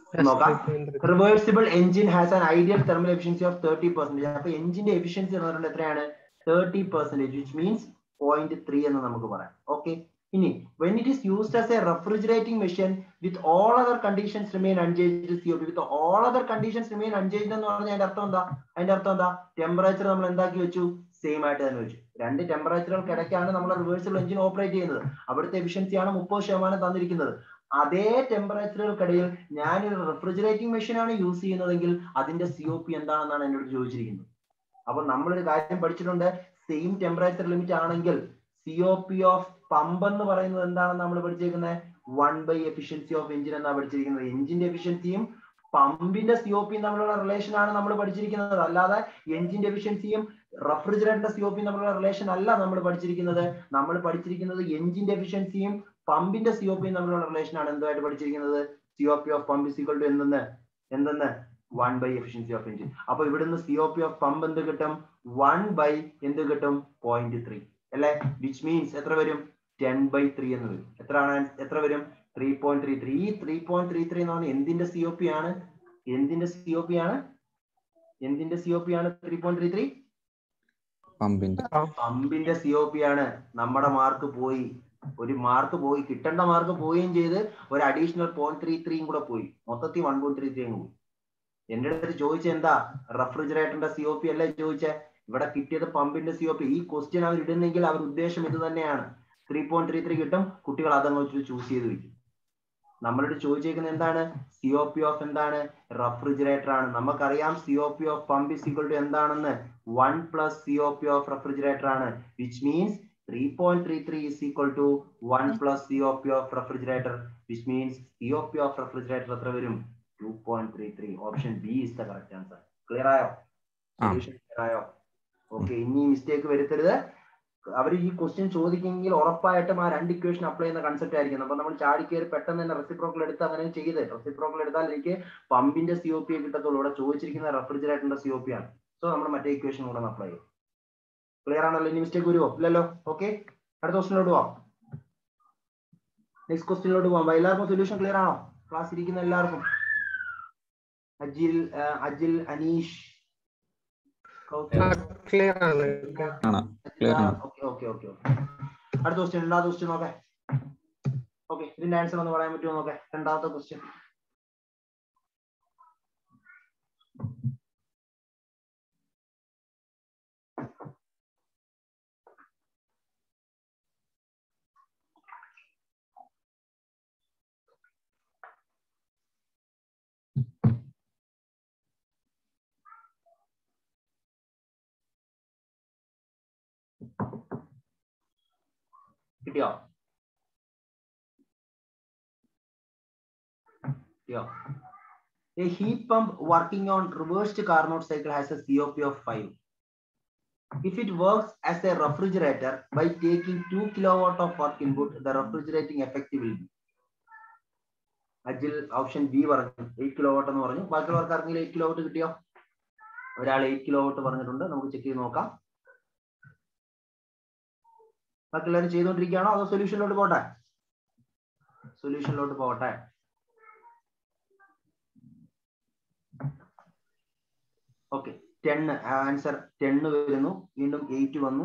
നോക്കാം. Reversible engine has an ideal thermal efficiency of 30%. അപ്പൊ എഞ്ചിന്റെ എഫിഷ്യൻസി എന്ന് പറയുന്നത് എത്രയാണ്? 30%, which means 0.3 എന്ന് നമുക്ക് പറയാം. ഓക്കെ. ഇനി when it is used as a refrigerating machine with all other conditions remain unchanged, COP with all other conditions remain unchanged എന്ന് പറഞ്ഞാൽ അതിന്റെ അർത്ഥം എന്താ? അതിന്റെ അർത്ഥം എന്താ? ടെമ്പറേച്ചർ നമ്മൾ എന്താക്കി വെച്ചു? സെയിം ആയിട്ട് തന്നെ വെച്ചു. രണ്ട് ടെമ്പറേച്ചറുകൾക്കിടയ്ക്കാണ് നമ്മൾ റിവേഴ്സിബിൾ എഞ്ചിൻ ഓപ്പറേറ്റ് ചെയ്യുന്നത്. അവിടുത്തെ എഫിഷ്യൻസിയാണ് 30% തന്നിരിക്കുന്നത്. അതേ ടെമ്പറേച്ചറുകൾക്കിടയിൽ ഞാൻ ഒരു റെഫ്രിജറേറ്റിംഗ് മെഷീൻ ആണ് യൂസ് ചെയ്യുന്നതെങ്കിൽ അതിന്റെ COP എന്താണെന്നാണ് എന്നോട് ചോദിച്ചിരിക്കുന്നത്. അപ്പൊ നമ്മളൊരു കാര്യം പഠിച്ചിട്ടുണ്ട്, സെയിം ടെമ്പറേച്ചർ ലിമിറ്റ് ആണെങ്കിൽ COP ഓഫ് പമ്പ് എന്ന് പറയുന്നത് എന്താണെന്ന് നമ്മൾ പഠിച്ചിരിക്കുന്നത്? 1 എഫിഷ്യൻസി ഓഫ് എഞ്ചിൻ എന്നാണ് പഠിച്ചിരിക്കുന്നത്. എഞ്ചിന്റെ എഫിഷ്യൻസിയും പമ്പിന്റെ COPയും തമ്മിലുള്ള റിലേഷൻ ആണ് നമ്മൾ പഠിച്ചിരിക്കുന്നത്. അല്ലാതെ എഞ്ചിന്റെ എഫിഷ്യൻസിയും റെഫ്രിജറേറ്ററിന്റെ COPയും തമ്മിലുള്ള റിലേഷൻ അല്ല നമ്മൾ പഠിച്ചിരിക്കുന്നത്. നമ്മൾ പഠിച്ചിരിക്കുന്നത് എഞ്ചിന്റെ എഫിഷ്യൻസിയും പമ്പിന്റെ COPയും തമ്മിലുള്ള റിലേഷൻ ആണ് എന്തായിട്ട് പഠിച്ചിരിക്കുന്നത്? COP of pump is equal to എന്തെന്ന് 1 എഫിഷ്യൻസി ഓഫ് എഞ്ചിൻ. അപ്പൊ ഇവിടുന്ന് COP ഓഫ് പമ്പ് എന്ത് കിട്ടും? 1 എന്ത് കിട്ടും? 0.3 അല്ലെ? വിച്ച് മീൻസ് എത്ര വരും? 10/3 എന്ന് വരും. എത്ര വരും? 3.33. ഈ 3.33 എന്ന് പറഞ്ഞാൽ എന്തിന്റെ COP ആണ്? എന്തിന്റെ COP ആണ്? 3.33 പമ്പിന്റെ COP ആണ്. നമ്മുടെ മാർക്ക് പോയി, ഒരു മാർക്ക് പോയി, കിട്ടേണ്ട മാർക്ക് പോവുകയും ചെയ്ത് ഒരു അഡീഷണൽ 0.33 കൂടെ പോയി. മൊത്തത്തിൽ 1.33 പോയി. എന്റെ അടുത്ത് ചോദിച്ച എന്താ? റെഫ്രിജറേറ്ററിന്റെ COP അല്ലേ ചോദിച്ചേ? ഇവിടെ കിട്ടിയത് പമ്പിന്റെ COP. ഈ ക്വസ്റ്റ്യൻ അവർ ഇടുന്നെങ്കിൽ അവർ ഉദ്ദേശം ഇത് തന്നെയാണ്. 3.33 കിട്ടും, കുട്ടികൾ അതങ്ങോട്ട് ചൂസ് ചെയ്ത് വെക്കും. നമ്മളോട് ചോദിച്ചേക്കുന്നത് എന്താണ്? COP ഓഫ് എന്താണ്? റെഫ്രിജറേറ്റർ ആണ്. നമുക്കറിയാം COP of pump is equal to എന്താണെന്ന്? 1 + COP ഓഫ് റെഫ്രിജറേറ്റർ ആണ്. Which means 3.33 is equal to 1 + COP of refrigerator, which means COP of refrigerator എത്ര വരും? 2.33. Option B is the correct answer. Clear ആയോ? Solution clear ആയോ? Okay. ഇനി mistake വരുത്തരുത്. അവർ ഈ ക്വസ്റ്റ്യൻ ചോദിക്കുമെങ്കിൽ ഉറപ്പായിട്ടും ആ രണ്ട് ഇക്വേഷൻ അപ്ലൈ ചെയ്യുന്ന കൺസെപ്റ്റ് ആയിരിക്കും. അപ്പൊ നമ്മൾ ചാടിക്കേറി പെട്ടെന്ന് തന്നെ റെസിപ്രോക്കൽ എടുത്ത് അങ്ങനെ ചെയ്ത്, റെസിപ്രോക്കൽ എടുത്താൽ എനിക്ക് പമ്പിന്റെ COP കിട്ടത്തുള്ളൂ. ഇവിടെ ചോദിച്ചിരിക്കുന്ന റെഫ്രിജറേറ്ററിന്റെ COP ആണ്. സോ നമ്മൾ മറ്റേ ഇക്വേഷൻ കൂടെ അപ്ലൈ ചെയ്യും. ക്ലിയർ ആണല്ലോ? ഇനി മിസ്റ്റേക്ക് വരുമോ? ഇല്ലല്ലോ. ഓക്കെ. അടുത്ത ക്വസ്റ്റിനോട്ട് പോവാം. നെക്സ്റ്റ് ക്വസ്റ്റിനോട്ട് പോവാം. എല്ലാവർക്കും സൊല്യൂഷൻ ക്ലിയർ ആണോ? ക്ലാസ് ഇരിക്കുന്ന എല്ലാവർക്കും? അജിൽ, അനീഷ്, ക്ലിയർ ആണ്. ഓക്കെ. അടുത്ത ക്വസ്റ്റ്യൻ, രണ്ടാമത്തെ ക്വസ്റ്റ്യൻ നോക്കേ. ഓക്കെ, ഇതിന്റെ ആൻസർ ഒന്ന് പറയാൻ പറ്റുമോ നോക്കേ? രണ്ടാമത്തെ ക്വസ്റ്റ്യൻ. കിട്ടിയോ? A heat pump working on reversed Carnot cycle has a COP of 5. If it works as a refrigerator by taking 2 kilowatt of work input, the refrigerating effect will be. Ajil option B പറഞ്ഞു, 8 kilowatt എന്ന് പറഞ്ഞു. ബാക്കിയുള്ളവർക്ക് ആർക്കെങ്കിലും 8 kilowatt കിട്ടിയോ? ഒരാൾ 8 kilowatt പറഞ്ഞിട്ടുണ്ട്. നമുക്ക് check ചെയ്ത് നോക്കാം. ബാക്കി എല്ലാവരും ചെയ്തുകൊണ്ടിരിക്കുകയാണോ അതോ സൊല്യൂഷനിലോട്ട് പോട്ടെ? സൊല്യൂഷനിലോട്ട് പോട്ടെ. ഓക്കെ, 10 ആൻസർ 10 വരുന്നു. വീണ്ടും 8 വന്നു.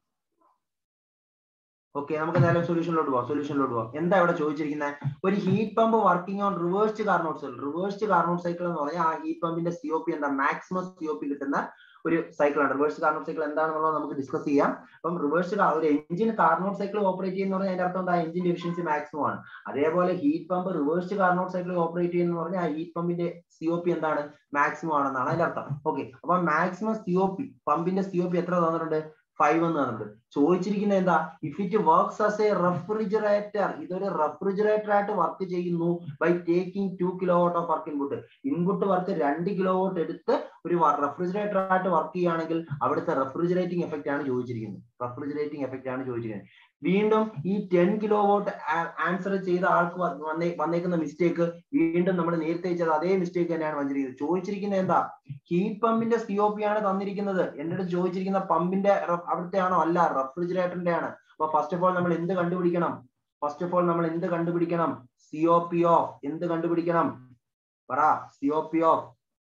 ഓക്കെ, നമുക്ക് എന്തായാലും സൊല്യൂഷനിലോട്ട് പോവാം. എന്താ ഇവിടെ ചോദിച്ചിരിക്കുന്നത്? ഒരു heat pump working on reversed Carnot cycle. Reversed Carnot cycle എന്ന് പറഞ്ഞാൽ ആ ഹീറ്റ് പമ്പിന്റെ COP എന്താ? മാക്സിമം COP കിട്ടുന്ന ഒരു സൈക്കിളാണ്. റിവേഴ്സ്ഡ് കാർനോട്ട് സൈക്കിൾ എന്താണെന്നുള്ളത് നമുക്ക് ഡിസ്കസ് ചെയ്യാം. അപ്പം റിവേഴ്സ്ഡ് ഒരു എഞ്ചിൻ കാർനോട്ട് സൈക്കിൾ ഓപ്പറേറ്റ് ചെയ്യുന്ന പറഞ്ഞാൽ അതിന്റെ അർത്ഥം എന്താ? എഞ്ചിന്റെ എഫിഷ്യൻസി മാക്സിമം ആണ്. അതേപോലെ heat pump reversed Carnot cycle operate ചെയ്യുന്ന പറഞ്ഞാൽ ആ ഹീറ്റ് പമ്പിന്റെ COP എന്താണ്? മാക്സിമം ആണെന്നാണ് അതിന്റെ അർത്ഥം. ഓക്കെ, അപ്പൊ മാക്സിമം COP പമ്പിന്റെ COP എത്ര തന്നിട്ടുണ്ട്? 5 എന്ന് തന്നിട്ടുണ്ട്. ചോദിച്ചിരിക്കുന്നത് എന്താ? If it works as a refrigerator, ഇതൊരു റെഫ്രിജറേറ്റർ ആയിട്ട് വർക്ക് ചെയ്യുന്നു by taking 2 kilowatt of work input work 2 kilowatt എടുത്ത് ഒരു റെഫ്രിജറേറ്റർ ആയിട്ട് വർക്ക് ചെയ്യുകയാണെങ്കിൽ അവിടുത്തെ റെഫ്രിജറേറ്റിംഗ് എഫക്റ്റ് ആണ് ചോദിച്ചിരിക്കുന്നത്. വീണ്ടും ഈ 10 കിലോവാട്ട് ആൻസർ ചെയ്ത ആൾക്ക് വന്നേക്കുന്ന മിസ്റ്റേക്ക് വീണ്ടും നമ്മൾ നേരത്തെ ചെയ്ത അതേ മിസ്റ്റേക്ക് തന്നെയാണ് വന്നിരിക്കുന്നത്. ചോദിച്ചിരിക്കുന്നത് എന്താ? ഹീറ്റ് പമ്പിന്റെ COP ആണ് തന്നിരിക്കുന്നത്. എന്റെ അടുത്ത് ചോദിച്ചിരിക്കുന്ന പമ്പിന്റെ അവിടുത്തെ ആണോ? അല്ല, റെഫ്രിജറേറ്ററിന്റെ ആണ്. അപ്പൊ ഫസ്റ്റ് ഓഫ് ഓൾ നമ്മൾ എന്ത് കണ്ടുപിടിക്കണം? COP ഓഫ് എന്ത് കണ്ടുപിടിക്കണം? പറ. COP ഓഫ്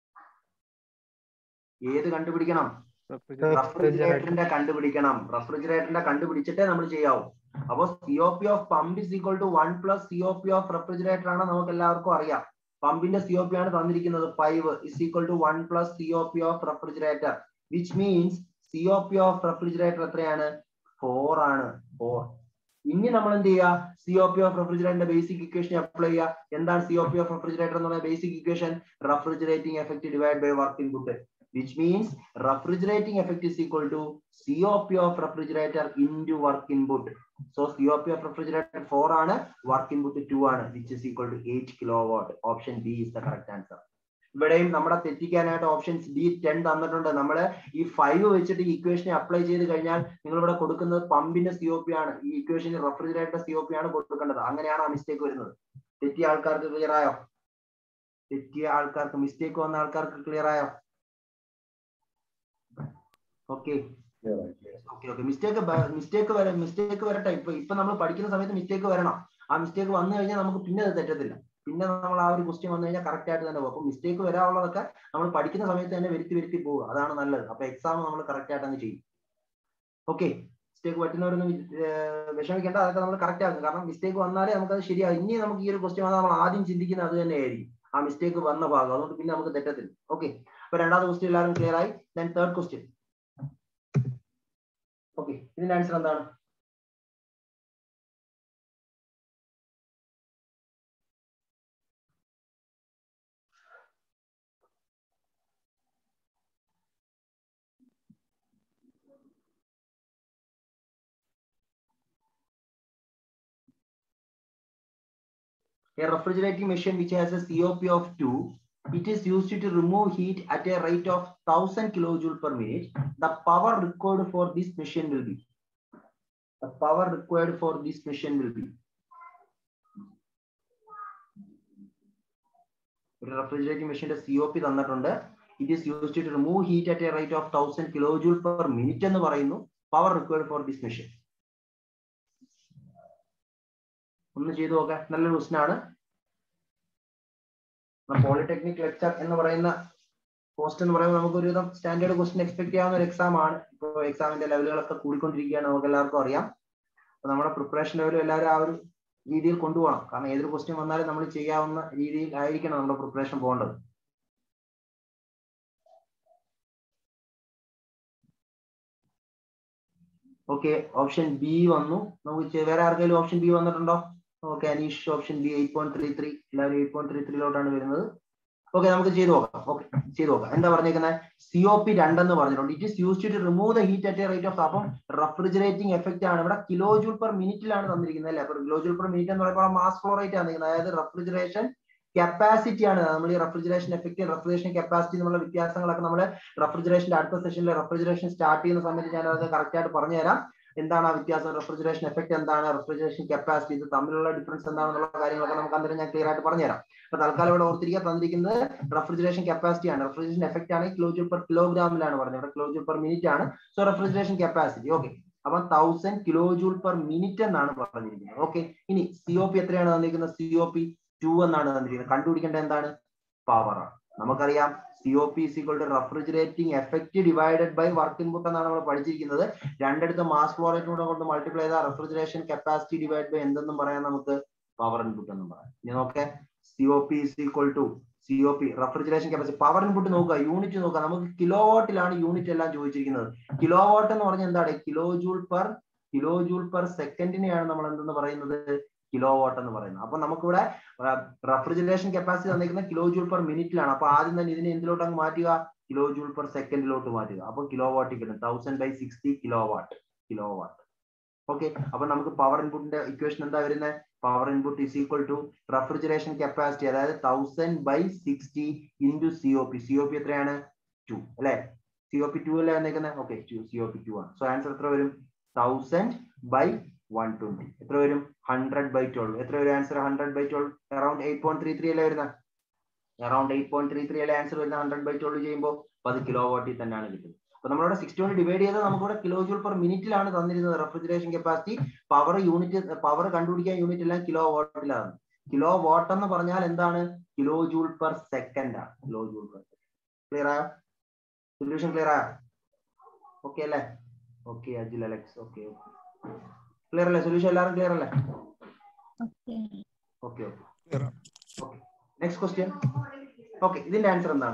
ഏത് കണ്ടുപിടിക്കണം? റെഫ്രിജറേറ്ററിന്റെ കണ്ടുപിടിക്കണം. റെഫ്രിജറേറ്ററിന്റെ കണ്ടുപിടിച്ചിട്ടേ നമ്മൾ ചെയ്യാവൂ. അപ്പൊ COP of pump is equal to 1 plus COP of refrigerator ആണ് നമുക്ക് എല്ലാവർക്കും അറിയാം. പമ്പിന്റെ COP ആണ് തന്നിരിക്കുന്നത് 5 is equal to 1 plus COP of refrigerator, which means COP of refrigerator എത്രയാണ്? 4 ആണ്. 4. ഇനി നമ്മൾ എന്ത് ചെയ്യുക? COP ഓഫ് റെഫ്രിജറേറ്ററിന്റെ ബേസിക് ഇക്വേഷൻ അപ്ലൈ ചെയ്യുക. എന്താണ് COP ഓഫ് റെഫ്രിജറേറ്റർ എന്ന് പറയുന്ന basic equation? Refrigerating effect divide by work input, which means refrigerating effect is equal to COP of refrigerator into work input. So COP of refrigerator 4 ആണ്, work input 2 ആണ്, which is equal to 8 kilowatt. Option B is the correct answer. ഇവിടെയും നമ്മുടെ തെറ്റിക്കാനായിട്ട് options B 10 തന്നിട്ടുണ്ട്. നമ്മൾ ഈ 5 വെച്ചിട്ട് ഈ ഇക്വേഷനെ apply ചെയ്ത് കഴിഞ്ഞാൽ നിങ്ങൾ ഇവിടെ കൊടുക്കുന്നത് പമ്പിന്റെ COP ആണ്, ഈ ഇക്വേഷനിൽ റെഫ്രിജറേറ്റർ COP ആണ് കൊടുക്കേണ്ടത്. അങ്ങനെയാണ് ആ മിസ്റ്റേക്ക് വരുന്നത്. തെറ്റിയ ആൾക്കാർക്ക് ക്ലിയർ ആയോ? തെറ്റിയ ആൾക്കാർക്ക്, മിസ്റ്റേക്ക് വന്ന ആൾക്കാർക്ക് ക്ലിയർ ആയോ? Okay okay okay. മിസ്റ്റേക്ക് വരട്ടെ. ഇപ്പൊ നമ്മൾ പഠിക്കുന്ന സമയത്ത് മിസ്റ്റേക്ക് വരണം. ആ മിസ്റ്റേക്ക് വന്നു കഴിഞ്ഞാൽ നമുക്ക് പിന്നെ അത് തെറ്റത്തില്ല. പിന്നെ നമ്മൾ ആ ഒരു ക്വസ്റ്റ്യൻ വന്നു കഴിഞ്ഞാൽ കറക്റ്റ് ആയിട്ട് തന്നെ പോകും. അപ്പൊ മിസ്റ്റേക്ക് വരാനുള്ളതൊക്കെ നമ്മൾ പഠിക്കുന്ന സമയത്ത് തന്നെ വരുത്തി പോകുക, അതാണ് നല്ലത്. അപ്പൊ എക്സാം നമ്മൾ കറക്റ്റ് ആയിട്ട് അങ്ങ് ചെയ്യും. ഓക്കെ, മിസ്റ്റേക്ക് പറ്റുന്നവരൊന്നും വിഷമിക്കേണ്ട, അതൊക്കെ നമ്മൾ കറക്റ്റ് ആക്കും. കാരണം മിസ്റ്റേക്ക് വന്നാലേ നമുക്കത് ശരിയാകും. ഇനി നമുക്ക് ഈ ഒരു ക്വസ്റ്റ്യൻ വന്നാൽ നമ്മൾ ആദ്യം ചിന്തിക്കുന്നത് അത് തന്നെയായിരിക്കും, ആ മിസ്റ്റേക്ക് വന്ന ഭാഗം. അതുകൊണ്ട് പിന്നെ നമുക്ക് തെറ്റത്തില്ല. ഓക്കെ, അപ്പൊ രണ്ടാമത്തെ ക്വസ്റ്റ്യൻ എല്ലാവരും ക്ലിയർ ആയി. Then third question. ഓക്കെ, ഇതിന്റെ ആൻസർ എന്താണ്? A refrigerating machine which has a COP of 2, it is used to remove heat at a rate of 1000 kilojoule per minute. The power required for this machine will be. The power required for this machine will be. A refrigerating machine COP തന്നിട്ടുണ്ട്. It is used to remove heat at a rate of 1000 kilojoule per minute എന്ന് പറയുന്നു. Power required for this machine. ഒന്ന് ചെയ്തു നോക്കാം. നല്ലൊരു question ആണ്. Polytechnic lecture എന്ന് പറയുന്ന പോസ്റ്റ് എന്ന് പറയുമ്പോൾ നമുക്ക് ഒരുവിധം സ്റ്റാൻഡേർഡ് ക്വസ്റ്റ്യൻ എക്സ്പെക്ട് ചെയ്യാവുന്ന ഒരു എക്സാം ആണ്. ഇപ്പോൾ എക്സാമിന്റെ ലെവലുകളൊക്കെ കൂടിക്കൊണ്ടിരിക്കുകയാണ്, നമുക്ക് എല്ലാവർക്കും അറിയാം. അപ്പൊ നമ്മുടെ പ്രിപ്പറേഷൻ ലെവൽ എല്ലാവരും ആ ഒരു രീതിയിൽ കൊണ്ടുപോകണം. കാരണം ഏതൊരു ക്വസ്റ്റ്യൻ വന്നാലും നമ്മൾ ചെയ്യാവുന്ന രീതിയിൽ ആയിരിക്കണം നമ്മുടെ പ്രിപ്പറേഷൻ പോകേണ്ടത്. ഓക്കെ, ഓപ്ഷൻ ബി വന്നു. നമുക്ക് വേറെ ആർക്കെങ്കിലും ഓപ്ഷൻ ബി വന്നിട്ടുണ്ടോ? Okay, Aneesh option B 8.33. എല്ലാവരും 8.33 വരുന്നത്. ഓക്കെ, നമുക്ക് ചെയ്തു നോക്കാം. ഓക്കെ, ചെയ്തു നോക്കാം. എന്താ പറഞ്ഞേക്കുന്നത്? COP 2 എന്ന് പറഞ്ഞിട്ടുണ്ട്. It is used to remove the heat at a rate of. അപ്പം റെഫ്രിജറേറ്റിംഗ് എഫക്റ്റ് ആണ് ഇവിടെ കിലോ ജൂൾ പെർ മിനിറ്റിലാണ് തന്നിരിക്കുന്നത് അല്ലേ? അപ്പൊ കിലോ ജൂൾ പെർ മിനിറ്റ് എന്ന് പറയുമ്പോൾ മാസ് ഫ്ലോ റേറ്റ് ആണ് തന്നിരിക്കുന്നത്. അതായത് റെഫ്രിജറേഷൻ കപ്പാസിറ്റി ആണ്. നമ്മൾ ഈ റെഫ്രിജറേഷൻ എഫക്റ്റ് റെഫ്രിജറേഷൻ കപ്പാസിറ്റി എന്നുള്ള വ്യത്യാസങ്ങളൊക്കെ നമ്മൾ റെഫ്രിജറേഷന്റെ അടുത്ത സെഷനിൽ റെഫ്രിജറേഷൻ സ്റ്റാർട്ട് ചെയ്യുന്ന സമയത്ത് ഞാൻ അത് കറക്റ്റ് ആയിട്ട് പറഞ്ഞുതരാം. എന്താണ് ആ വ്യത്യാസം, റെഫ്രിജറേഷൻ എഫക്ട് എന്താണ്, റെഫ്രിജറേഷൻ കപ്പാസിറ്റി, ഇത് തമ്മിലുള്ള ഡിഫറൻസ് എന്താണെന്നുള്ള കാര്യങ്ങളൊക്കെ നമുക്ക് അന്നേരം ഞാൻ ക്ലിയർ ആയിട്ട് പറഞ്ഞുതരാം. അപ്പൊ തൽക്കാലം ഇവിടെ ഓർത്തിരിക്കാൻ തന്നിരിക്കുന്നത് റെഫ്രിജറേഷൻ കപ്പാസിറ്റി ആണ്. റെഫ്രിജറേഷൻ എഫക്ട് ആണ് കിലോ ജൂൾ പെർ കിലോഗ്രാമിലാണ് പറഞ്ഞത്, ഇവിടെ കിലോ ജൂൾ പെർ മിനിറ്റ് ആണ്. So refrigeration capacity. ഓക്കെ, അപ്പൊ 1000 കിലോ ജൂൾ പെർ മിനിറ്റ് എന്നാണ് പറഞ്ഞിരിക്കുന്നത്. ഓക്കെ, ഇനി COP എത്രയാണ് തന്നിരിക്കുന്നത്? COP 2 എന്നാണ് തന്നിരിക്കുന്നത്. കണ്ടുപിടിക്കേണ്ടത് എന്താണ്? പവർ ആണ്. നമുക്കറിയാം COP is equal to refrigerating effect divided by work input എന്നാണ് നമ്മൾ പഠിച്ചിരിക്കുന്നത്. രണ്ടിടത്ത് മാസ് ഫ്ലോ റേറ്റ് കൊണ്ട് മൾട്ടിപ്ലൈ ചെയ്താൽ റെഫ്രിജറേഷൻ കപ്പാസിറ്റി ഡിവൈഡ് ബൈ എന്തെന്നും പറയാം, നമുക്ക് പവർ ഇൻപുട്ട് എന്നും പറയാം. ഇനി നോക്കേ, COP is equal to COP refrigeration capacity. Power input നോക്കുക, യൂണിറ്റ് നോക്കുക. നമുക്ക് കിലോ വാട്ടിലാണ് യൂണിറ്റ് എല്ലാം ചോദിച്ചിരിക്കുന്നത്. കിലോ വാട്ട് എന്ന് പറഞ്ഞാൽ എന്താണ്? കിലോ ജൂൾ പെർ സെക്കൻഡിനെയാണ് നമ്മൾ എന്തെന്ന് പറയുന്നത്? കിലോ വാട്ട് എന്ന് പറയുന്നത്. അപ്പൊ നമുക്കിവിടെ റെഫ്രിജറേഷൻ കപ്പാസിറ്റി തന്നിരിക്കുന്ന കിലോ ജൂൾ പെർ മിനിറ്റിലാണ്. അപ്പൊ ആദ്യം തന്നെ ഇതിനെ എന്തിലോട്ട് അങ്ങ് മാറ്റുക? കിലോ ജൂൾ പെർ സെക്കൻഡിലോട്ട് മാറ്റുക. അപ്പൊ കിലോ വാട്ട് കിട്ടും 1000/60 കിലോ വാട്ട്. ഓക്കെ, അപ്പൊ നമുക്ക് പവർ ഇൻപുട്ടിന്റെ ഇക്വേഷൻ എന്താ വരുന്നത്? Power input is equal to refrigeration capacity, അതായത് 1000/60 ഇൻറ്റു COP. COP എത്രയാണ്? 2 അല്ലെ? COP 2 അല്ലേ വന്നേക്കുന്നത്? ഓക്കെ, COP 2 ആണ്. സോ ആൻസർ എത്ര വരും? 1000/120. എത്ര വരും? 100/12. എത്ര വരും ആൻസർ? 100/12. അറൌണ്ട് 8.33 അല്ലേ വരുന്നത്? അറൌണ്ട് 8.33 അല്ലേ ആൻസർ വരുന്നത്? 100/12 ചെയ്യുമ്പോൾ 10 കിലോ വാട്ടിൽ തന്നെയാണ് കിട്ടുന്നത്. അപ്പൊ നമ്മളിവിടെ 60 കൊണ്ട് ഡിവൈഡ് ചെയ്ത് നമുക്കിവിടെ കിലോ ജൂൾ പെർ മിനിറ്റിലാണ് തന്നിരുന്നത് റെഫ്രിജറേഷൻ കപ്പാസിറ്റി. പവർ കണ്ടുപിടിക്കാൻ യൂണിറ്റ് എല്ലാം കിലോ വാട്ടിലാണ്. കിലോ വാട്ട് എന്ന് പറഞ്ഞാൽ എന്താണ്? കിലോ ജൂൾ പെർ സെക്കൻഡ് ആണ്. Kilo joule per second. Clear ആയോ? സൊല്യൂഷൻ ക്ലിയർ ആയോ? ഓക്കെ അല്ലേ? Okay Ajil Alex. Okay clear അല്ലേ? സൊല്യൂഷൻ എല്ലാവരും ക്ലിയർ അല്ലേ? Okay okay. Next question. Okay, ഇതിന്റെ ആൻസർ എന്താണ്?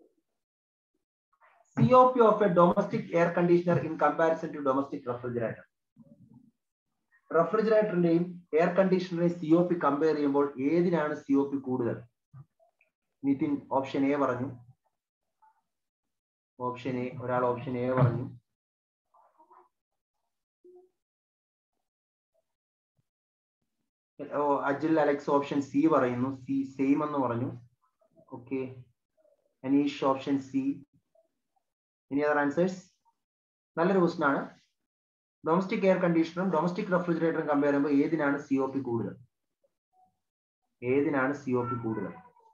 COP of a domestic air conditioner in comparison to domestic refrigerator. റെഫ്രിജറേറ്ററിന്റെയും air കണ്ടീഷണറിന്റെയും COP കമ്പയർ ചെയ്യുമ്പോൾ ഏതിനാണ് COP കൂടുതൽ? നിതിൻ ഓപ്ഷൻ എ പറഞ്ഞു. ഓപ്ഷൻ എ, ഒരാൾ ഓപ്ഷൻ എ പറഞ്ഞു. അജിൽ അലക്സ് ഓപ്ഷൻ സി പറയുന്നു. സി സെയിം എന്ന് പറഞ്ഞു. Okay, Aneesh option C. ഇനി അതർ ആൻസേഴ്സ്? നല്ലൊരു ക്വസ്റ്റൻ ആണ്. ഡൊമസ്റ്റിക് എയർ കണ്ടീഷണറും ഡൊമസ്റ്റിക് റെഫ്രിജറേറ്ററും കമ്പയർ ചെയ്യുമ്പോൾ ഏതിനാണ് COP കൂടുതൽ? ഏതിനാണ് COP കൂടുതൽ?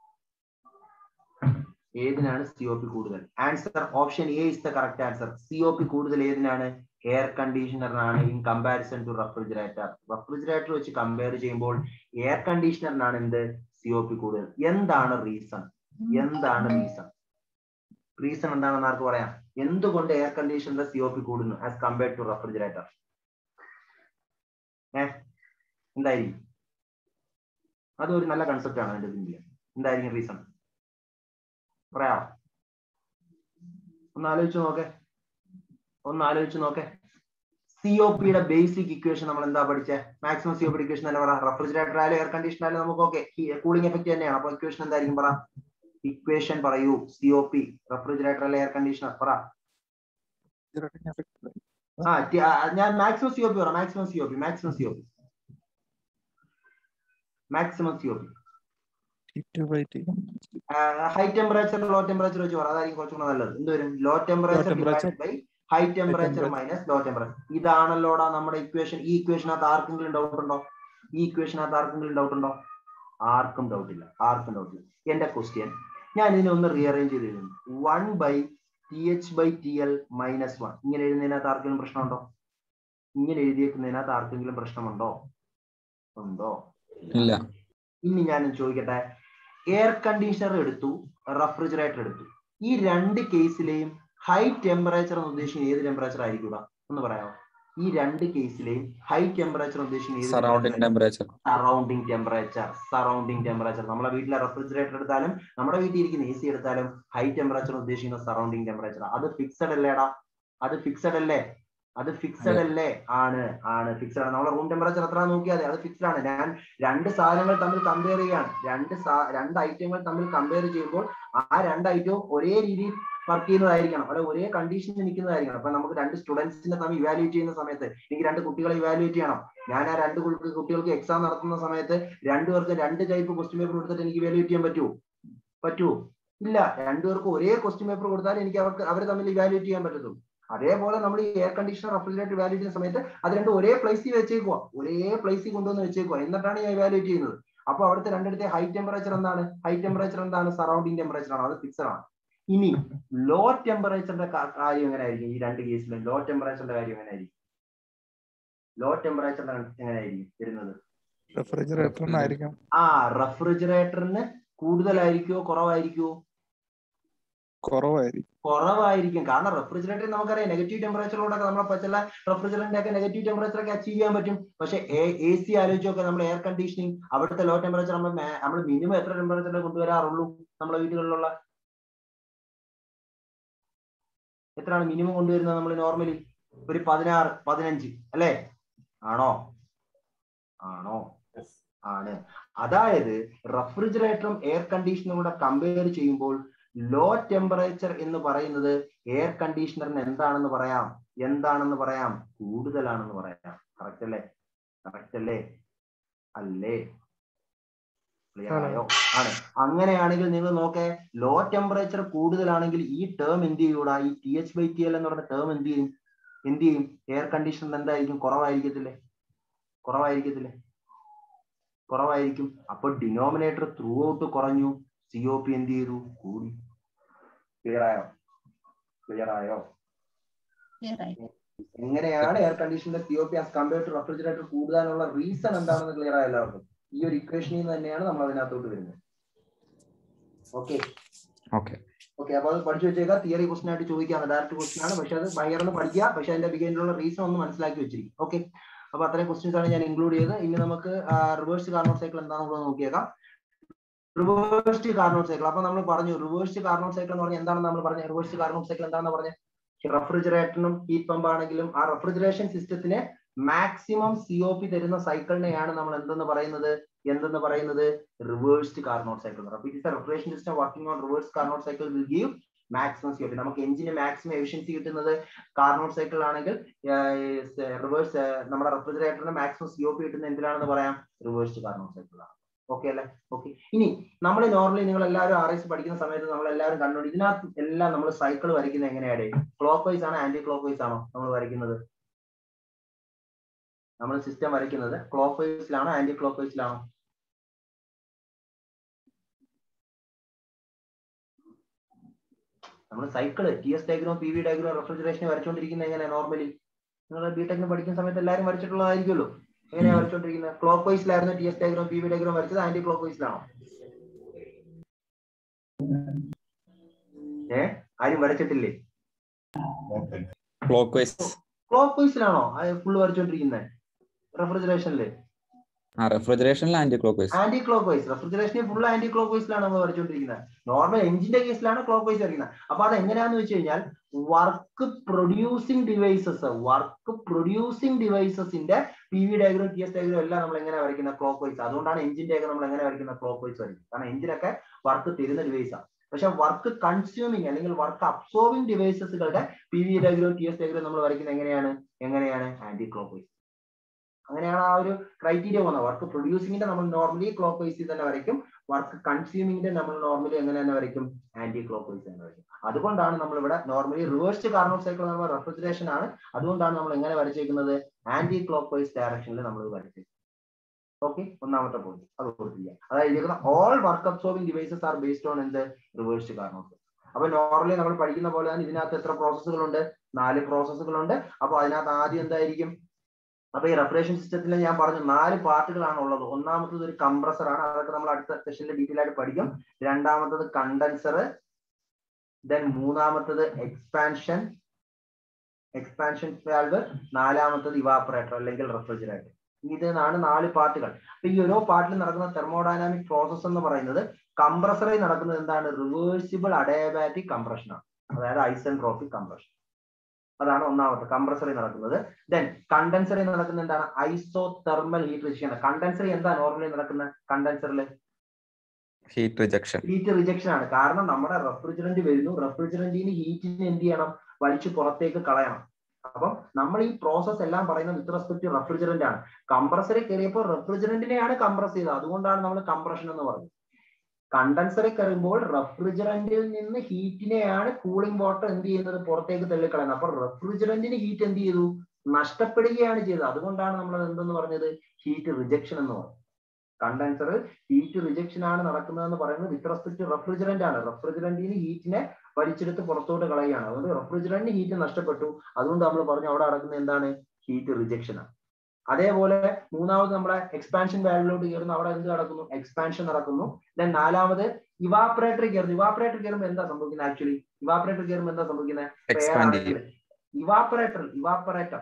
ഏതിനാണ് COP കൂടുതൽ? Answer option A is the correct answer. COP കൂടുതൽ ഏതിനാണ്? Air കണ്ടീഷണറിനാണ് in comparison to refrigerator. Refrigerator വെച്ച് കമ്പയർ ചെയ്യുമ്പോൾ എയർ കണ്ടീഷണറിനാണ് എന്ത്? COP കൂടുതൽ. എന്താണ് റീസൺ? എന്താണ് റീസൺ? റീസൺ എന്താണെന്ന് ആർക്ക് പറയാം? എന്തുകൊണ്ട് എയർ കണ്ടീഷണറിന്റെ COP കൂടുന്നു ആസ് കമ്പയർഡ് ടു റെഫ്രിജറേറ്റർ? എന്തായിരിക്കും? അതൊരു നല്ല കൺസെപ്റ്റ് ആണ്. അതിന്റെ പിന്നിൽ എന്തായിരിക്കും റീസൺ? പറയാം. ഒന്ന് ആലോചിച്ച് നോക്കെ. COPയുടെ ബേസിക് ഇക്വേഷൻ നമ്മൾ എന്താ പഠിച്ചേ? മാക്സിമം COP ഇക്വേഷൻ തന്നെ പറ. റെഫ്രിജറേറ്റർ ആയാലും എയർ കണ്ടീഷണർ ആയാലും നമുക്ക് ഓക്കെ കൂളിംഗ് എഫക്ട് തന്നെയാണ്. അപ്പൊ ഇക്വേഷൻ എന്തായിരിക്കും? പറ. ഇക്വേഷൻ പറയൂ. COP റെഫ്രിജറേറ്റർ അല്ലെ എയർ കണ്ടീഷണർ? പറ. ഞാൻ മാക്സിമം COP പറ. Maximum COP high temperature low temperature വെച്ച് പറ. അതായിരിക്കും കുറച്ചുകൂടെ നല്ലത്. എന്തുവരും? Low temperature divided by high temperature minus low temperature. ഇതാണല്ലോടാ നമ്മുടെ ഇക്വേഷൻ. ഈ ഇക്വേഷനകത്ത് ആർക്കെങ്കിലും ഡൗട്ട് ഉണ്ടോ? ആർക്കും ഡൗട്ട് ഇല്ല. എന്റെ ക്വസ്റ്റ്യൻ ഞാൻ ഇതിനെ ഒന്ന് റീഅറേഞ്ച് ചെയ്തിരുന്നു. 1/TH/TL - 1 ഇങ്ങനെ എഴുതുന്നതിനകത്ത് ആർക്കെങ്കിലും പ്രശ്നമുണ്ടോ? ഇങ്ങനെ എഴുതിയേക്കുന്നതിനകത്ത് ആർക്കെങ്കിലും പ്രശ്നമുണ്ടോ? ഉണ്ടോ? ഇല്ല. ഇനി ഞാൻ ചോദിക്കട്ടെ, എയർ കണ്ടീഷണർ എടുത്തു, റെഫ്രിജറേറ്റർ എടുത്തു. ഈ രണ്ട് കേസിലെയും ഹൈ ടെമ്പറേച്ചർ എന്ന് ഉദ്ദേശിക്കുന്ന ഏത് ടെമ്പറേച്ചർ ആയിരിക്കും? ഒന്ന് പറയാമോ? ഈ രണ്ട് കേസിലെയും ഹൈ ടെമ്പറേച്ചർ ഉദ്ദേശിക്കുന്ന ഏത്? Surrounding temperature. നമ്മളെ വീട്ടിലെ റെഫ്രിജറേറ്റർ എടുത്താലും നമ്മുടെ വീട്ടിൽ ഇരിക്കുന്ന AC എടുത്താലും ഹൈ ടെമ്പറേച്ചർ ഉദ്ദേശിക്കുന്ന സറൗണ്ടിങ് ടെമ്പറേച്ചർ. അത് ഫിക്സഡ് അല്ലേടാ? അത് ഫിക്സഡ് അല്ലേ? ആണ്. നമ്മളെ റൂം ടെമ്പറേച്ചർ എത്ര നോക്കിയാൽ അത് ഫിക്സഡ് ആണ്. ഞാൻ രണ്ട് സാധനങ്ങൾ തമ്മിൽ കമ്പയർ ചെയ്യാണ്. രണ്ട് ഐറ്റങ്ങൾ തമ്മിൽ കമ്പയർ ചെയ്യുമ്പോൾ ആ രണ്ട് ഐറ്റവും ഒരേ രീതിയിൽ വർക്ക് ചെയ്യുന്നതായിരിക്കണം, അല്ലെ ഒരേ കണ്ടീഷനിൽ നിൽക്കുന്നതായിരിക്കണം. അപ്പൊ നമുക്ക് രണ്ട് സ്റ്റുഡൻസിനെ തമ്മിൽ ഇവാലുവേറ്റ് ചെയ്യുന്ന സമയത്ത് എനിക്ക് രണ്ട് കുട്ടികളെ ഇവാലുവേറ്റ് ചെയ്യണം. ഞാൻ ആ രണ്ട് കുട്ടികൾക്ക് എക്സാം നടത്തുന്ന സമയത്ത് രണ്ടുപേർക്ക് രണ്ട് ടൈപ്പ് ക്വസ്റ്റ്യൻ പേപ്പർ കൊടുത്തിട്ട് എനിക്ക് ഇവാലുവേറ്റ് ചെയ്യാൻ പറ്റുമോ? ഇല്ല. രണ്ടുപേർക്ക് ഒരേ ക്വസ്റ്റ്യൻ പേപ്പർ കൊടുത്താൽ എനിക്ക് അവർ തമ്മിൽ ഇവാലുവേറ്റ് ചെയ്യാൻ പറ്റത്തുള്ളൂ. അതേപോലെ നമ്മൾ ഈ എയർ കണ്ടീഷണർ റെഫ്രിജറേറ്റർ ഇവാലുവേറ്റ് ചെയ്യുന്ന സമയത്ത് അത് രണ്ടും ഒരേ പ്ലേസിൽ കൊണ്ടുവന്ന് വെച്ചേക്കുക. എന്നിട്ടാണ് ഞാൻ ഇവാലുവേറ്റ് ചെയ്യുന്നത്. അപ്പൊ അവിടുത്തെ രണ്ടിടത്തെ ഹൈ ടെമ്പറേച്ചർ എന്താണ്? സറൗണ്ടിങ് ടെമ്പറേച്ചർ ആണ്. അത് ഫിക്സഡ് ആണ്. ഇനി ലോ ടെമ്പറേച്ചറിന്റെ കാര്യം എങ്ങനെയായിരിക്കും? ഈ രണ്ട് കേസിലും ലോ ടെമ്പറേച്ചറിന്റെ കാര്യം എങ്ങനെയായിരിക്കും വരുന്നത്? റെഫ്രിജറേറ്ററിന് കൂടുതലായിരിക്കുമോ കുറവായിരിക്കുമോ? കുറവായിരിക്കും. കാരണം റെഫ്രിജറേറ്റർ നമുക്കറിയാം നെഗറ്റീവ് ടെമ്പറേച്ചറിലൂടെ നമ്മളെ ചില റെഫ്രിജറേറ്ററിന്റെ ഒക്കെ നെഗറ്റീവ് ടെമ്പറേച്ചർ ഒക്കെ അച്ചീവ് ചെയ്യാൻ പറ്റും. പക്ഷെ AC ആലോചിച്ച് നോക്കുക, നമ്മൾ എയർ കണ്ടീഷനിങ് അവിടുത്തെ ലോ ടെമ്പറേച്ചർ നമ്മൾ മിനിമം എത്ര ടെമ്പറേച്ചറിൽ കൊണ്ടുവരാറുള്ളൂ? നമ്മളെ വീടുകളിലുള്ള എത്രയാണ് മിനിമം കൊണ്ടുവരുന്നത്? നമ്മൾ നോർമലി ഒരു 16, 15 അല്ലേ? ആണോ? ആണ്. അതായത് റെഫ്രിജറേറ്ററും എയർ കണ്ടീഷണറും കൂടെ കമ്പയർ ചെയ്യുമ്പോൾ ലോ ടെമ്പറേച്ചർ എന്ന് പറയുന്നത് എയർ കണ്ടീഷണറിന് എന്താണെന്ന് പറയാം? കൂടുതലാണെന്ന് പറയാം. കറക്റ്റ് അല്ലേ? ക്ലിയർ ആയോ? ആണ്. അങ്ങനെയാണെങ്കിൽ നിങ്ങൾ നോക്കേ, ലോ ടെമ്പറേച്ചർ കൂടുതലാണെങ്കിൽ ഈ ടേം എന്ത് ചെയ്യൂടാ? ഈ TH/TL എന്ന് പറയുന്ന ടേം എന്ത് ചെയ്യും? എയർ കണ്ടീഷണർ എന്തായിരിക്കും? കുറവായിരിക്കും. അപ്പൊ ഡിനോമിനേറ്റർ ത്രൂ ഔട്ട് കുറഞ്ഞു, COP എന്ത് ചെയ്തു? കൂടി. ക്ലിയർ ആയോ? എങ്ങനെയാണ് എയർ കണ്ടീഷണറിന്റെ COP as compared to refrigerator കൂടാനുള്ള റീസൺ എന്താണെന്ന് ക്ലിയർ ആയോ എല്ലാവർക്കും? ഈ ഒരു ഇക്വേഷനിൽ നിന്ന് തന്നെയാണ് നമ്മൾ അതിനകത്തോട്ട് വരുന്നത്. ഓക്കെ ഓക്കെ, അപ്പൊ അത് പഠിച്ചു വെച്ചേക്കാം. തിയറി ക്വസ്റ്റൻ ആയിട്ട് ചോദിക്കാണ്, ഡയറക്റ്റ് ക്വസ്റ്റൻ ആണ്. പക്ഷെ അത് ഭയങ്കര പഠിക്കുക, പക്ഷെ അതിന്റെ ബിഗിനിലുള്ള റീസൺ ഒന്ന് മനസ്സിലാക്കി വെച്ചിരിക്കും. ഓക്കെ, അപ്പൊ അത്രയും ക്വസ്റ്റ്യൻസ് ആണ് ഞാൻ ഇൻക്ലൂഡ് ചെയ്തത്. ഇനി നമുക്ക് റിവേഴ്സ് കാർനോട്ട് സൈക്കിൾ എന്താണെന്ന് നോക്കിയേക്കാം. Reversed Carnot cycle. അപ്പൊ നമ്മൾ പറഞ്ഞു റിവേഴ്സ്ഡ് കാർനോട്ട് സൈക്കിൾ എന്ന് പറഞ്ഞാൽ എന്താണെന്ന് നമ്മൾ പറഞ്ഞു. റിവേഴ്സ്ഡ് കാർനോട്ട് സൈക്കിൾ എന്താണെന്ന് പറഞ്ഞാൽ റെഫ്രിജറേറ്ററിനും ഹീറ്റ് പമ്പ് ആണെങ്കിലും ആ റെഫ്രിജറേഷൻ സിസ്റ്റത്തിന് മാക്സിമം COP തരുന്ന സൈക്കിളിനെയാണ് നമ്മൾ എന്തെന്ന് പറയുന്നത് reversed Carnot cycle. Refrigeration system working on reverse Carnot cycle will give maximum COP. നമുക്ക് എഞ്ചിന് മാക്സിമം എഫിഷ്യൻസി കിട്ടുന്നത് കാർനോട്ട് സൈക്കിൾ ആണെങ്കിൽ, റിവേഴ്സ് നമ്മുടെ റെഫ്രിജറേറ്ററിന് മാക്സിമം COP കിട്ടുന്നത് എന്തിനാണെന്ന് പറയാം, റിവേഴ്സ്ഡ് കാർനോട്ട് സൈക്കിളാണ്. ഓക്കെ അല്ലേ? ഓക്കെ, ഇനി നമ്മൾ നോർമലി നിങ്ങൾ എല്ലാവരും RS പഠിക്കുന്ന സമയത്ത് നമ്മൾ എല്ലാവരും കണ്ടുകൊണ്ട് ഇതിനകത്ത് എല്ലാം നമ്മൾ സൈക്കിൾ വരയ്ക്കുന്നത് എങ്ങനെയാണ്? ക്ലോക്ക് വൈസ് ആണോ ആന്റി ക്ലോക്ക് വൈസ് ആണോ നമ്മൾ വരയ്ക്കുന്നത്? നമ്മൾ സിസ്റ്റം വരയ്ക്കുന്നത് ക്ലോക്ക് വൈസിലാണോ ആന്റി ക്ലോക്ക് വൈസിലാണോ? നമ്മൾ cycle TS diagram PV diagram refrigeration വരച്ചുകൊണ്ടിരിക്കുന്നത് എങ്ങനെയാണ്? നോർമലി നിങ്ങൾ ബിടെക്കിന് പഠിക്കുന്ന സമയത്ത് എല്ലാവരും വരച്ചിട്ടുള്ളതായിരിക്കുമല്ലോ. എങ്ങനെയാ വരച്ചോണ്ടിരിക്കുന്നത്? ക്ലോക്ക് വൈസിലായിരുന്നു TS ഡയഗ്രാം PV ഡയഗ്രാം വരച്ചത്, ആന്റി ക്ലോക്ക് വൈസിലാണോ? ആരും വരച്ചിട്ടില്ലേ? ക്ലോക്ക് വൈസിലാണോ ഫുള്ള് വരച്ചോണ്ടിരിക്കുന്നത് റെഫ്രിജറേഷനില്? റെഫ്രിജറേഷനിൽ anticlockwise. Anticlockwise റെഫ്രിജറേഷനിൽ ഫുൾ ആന്റി ക്ലോക്ക് വൈസിലാണ് നമ്മൾ വരച്ചോണ്ടിരിക്കുന്നത്. നോർമൽ എഞ്ചിന്റെ കേസിലാണ് ക്ലോക്ക് വൈസ് വരയ്ക്കുന്നത്. അപ്പൊ അത് എങ്ങനെയാന്ന് വെച്ച് കഴിഞ്ഞാൽ വർക്ക് പ്രൊഡ്യൂസിംഗ് ഡിവൈസസിന്റെ PV ഡയഗ്രാം TS ഡയഗ്രാം എല്ലാം നമ്മൾ എങ്ങനെ വരയ്ക്കുന്നത്? Clockwise. അതുകൊണ്ടാണ് എഞ്ചിന്റെ ഒക്കെ നമ്മൾ എങ്ങനെ വരയ്ക്കുന്നത്? ക്ലോക്ക് വൈസ് വരയ്ക്കുന്നത്. കാരണം എഞ്ചിനൊക്കെ വർക്ക് തരുന്ന ഡിവൈസാണ്. പക്ഷെ വർക്ക് കൺസ്യൂമിങ് അല്ലെങ്കിൽ വർക്ക് അബ്സോർബിംഗ് ഡിവൈസസുകളുടെ PV ഡയഗ്രാം TS ഡയഗ്രാം നമ്മൾ വരയ്ക്കുന്നത് എങ്ങനെയാണ്? Anticlockwise. അങ്ങനെയാണ് ആ ഒരു ക്രൈറ്റീരിയ പോകുന്നത്. വർക്ക് പ്രൊഡ്യൂസിംഗിന്റെ നമ്മൾ നോർമലി ക്ലോക്ക് വൈസിൽ തന്നെ വരയ്ക്കും, വർക്ക് കൺസ്യൂമിംഗിന്റെ നമ്മൾ നോർമലി എങ്ങനെ തന്നെ വരയ്ക്കും? ആന്റി ക്ലോക്ക് വൈസ് തന്നെ വരയ്ക്കും. അതുകൊണ്ടാണ് നമ്മൾ ഇവിടെ നോർമലി റിവേഴ്സ്ഡ് കാർനോട്ട് സൈക്കിൾ നമ്മൾ റെഫ്രിജറേഷൻ ആണ്. അതുകൊണ്ടാണ് നമ്മൾ എങ്ങനെ വരച്ചേക്കുന്നത്? ആന്റി ക്ലോക്ക് വൈസ് ഡയറക്ഷനിൽ നമ്മൾ വരച്ചേക്കുന്നത്. ഓക്കെ, ഒന്നാമത്തെ പോയിന്റ് അത് കൊടുത്തില്ല. അതായത് all work absorbing devices are based on എന്ത്? Reversed Carnot cycle. അപ്പൊ നോർമലി നമ്മൾ പഠിക്കുന്ന പോലെ തന്നെ ഇതിനകത്ത് എത്ര പ്രോസസ്സുകളുണ്ട്? 4 പ്രോസസ്സുകളുണ്ട്. അപ്പൊ അതിനകത്ത് ആദ്യം എന്തായിരിക്കും? അപ്പൊ ഈ റെഫ്രിജറേഷൻ സിസ്റ്റത്തിൽ ഞാൻ പറഞ്ഞു 4 പാർട്ടുകളാണ് ഉള്ളത്. ഒന്നാമത്തത് ഒരു കംപ്രസർ ആണ്, അതൊക്കെ നമ്മൾ അടുത്ത സെഷനിൽ ഡീറ്റെയിൽ ആയിട്ട് പഠിക്കും. രണ്ടാമത്തത് കണ്ടൻസർ, ദെൻ മൂന്നാമത്തത് എക്സ്പാൻഷൻ വാൽവ്, നാലാമത്തത് ഇവാപ്പറേറ്റർ അല്ലെങ്കിൽ റെഫ്രിജറേറ്റർ. ഇതാണ് 4 പാർട്ടുകൾ. അപ്പൊ ഈ ഓരോ പാർട്ടിൽ നടക്കുന്ന തെർമോഡൈനാമിക് പ്രോസസ് എന്ന് പറയുന്നത് കംപ്രസറിൽ നടക്കുന്നത് എന്താണ്? റിവേഴ്സിബിൾ അഡിയാബാറ്റിക് കംപ്രഷൻ ആണ്, അതായത് ഐസെൻട്രോപിക് കംപ്രഷൻ. അതാണ് ഒന്നാമത്തെ കംപ്രസറിൽ നടക്കുന്നത്. ദെൻ കണ്ടൻസറിൽ നടക്കുന്നത് എന്താണ്? Isothermal heat rejection. കണ്ടൻസറിൽ എന്താ നോർമലി നടക്കുന്നത്? കണ്ടൻസറിൽ ഹീറ്റ് റിജക്ഷൻ ആണ്. കാരണം നമ്മുടെ റെഫ്രിജറന്റ് വരുന്നു, റെഫ്രിജറന്റിന് ഹീറ്റിന് എന്ത് ചെയ്യണം? വലിച്ചു പുറത്തേക്ക് കളയണം. അപ്പം നമ്മൾ ഈ പ്രോസസ് എല്ലാം പറയുന്നത് വിത്ത് റെസ്പെക്ട് ടു റെഫ്രിജറന്റ് ആണ്. കംപ്രസറിൽ കയറിയപ്പോൾ റെഫ്രിജറന്റിനെയാണ് കംപ്രസ് ചെയ്തത്, അതുകൊണ്ടാണ് നമ്മൾ കംപ്രഷൻ എന്ന് പറയുന്നത്. കണ്ടൻസറിൽ കയറുമ്പോൾ റെഫ്രിജറന്റിൽ നിന്ന് ഹീറ്റിനെയാണ് കൂളിംഗ് വാട്ടർ എന്ത് ചെയ്യുന്നത്? പുറത്തേക്ക് തള്ളിക്കളയുന്നത്. അപ്പൊ റെഫ്രിജറന്റിന് ഹീറ്റ് എന്ത് ചെയ്തു? നഷ്ടപ്പെടുകയാണ് ചെയ്തത്. അതുകൊണ്ടാണ് നമ്മൾ എന്തെന്ന് പറഞ്ഞത്? ഹീറ്റ് റിജക്ഷൻ എന്ന് പറയുന്നത്. കണ്ടൻസർ ഹീറ്റ് റിജക്ഷൻ ആണ് നടക്കുന്നതെന്ന് പറയുന്നത് വിത്ത് റെസ്പെക്ട് ടു റെഫ്രിജറന്റ് ആണ്. റെഫ്രിജറന്റിന് ഹീറ്റിനെ വലിച്ചെടുത്ത് പുറത്തോട്ട് കളയുകയാണ്. അതുകൊണ്ട് റെഫ്രിജറന്റിന് ഹീറ്റ് നഷ്ടപ്പെട്ടു. അതുകൊണ്ട് നമ്മൾ പറഞ്ഞു അവിടെ നടക്കുന്നത് എന്താണ്? ഹീറ്റ് റിജക്ഷൻ ആണ്. അതേപോലെ മൂന്നാമത് നമ്മുടെ എക്സ്പാൻഷൻ വാൽവിലോട്ട് കയറുന്നു, അവിടെ എന്ത് നടക്കുന്നു? എക്സ്പാൻഷൻ നടക്കുന്നു. ദെൻ നാലാമത് ഇവാപ്പറേറ്ററിൽ കയറുന്നു. ഇവാപ്പറേറ്റർ കയറുമ്പോൾ എന്താ സംഭവിക്കുന്നത്? ആക്ച്വലി ഇവാപ്പറേറ്റർ കയറുമ്പോൾ എന്താ സംഭവിക്കുന്നത്? ഇവാപ്പറേറ്റർ